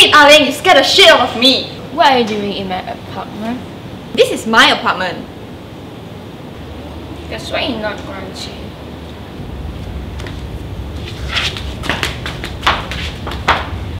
it, Arlene, you scared the shit out of me. What are you doing in my apartment? This is my apartment. That's why you're not crunchy.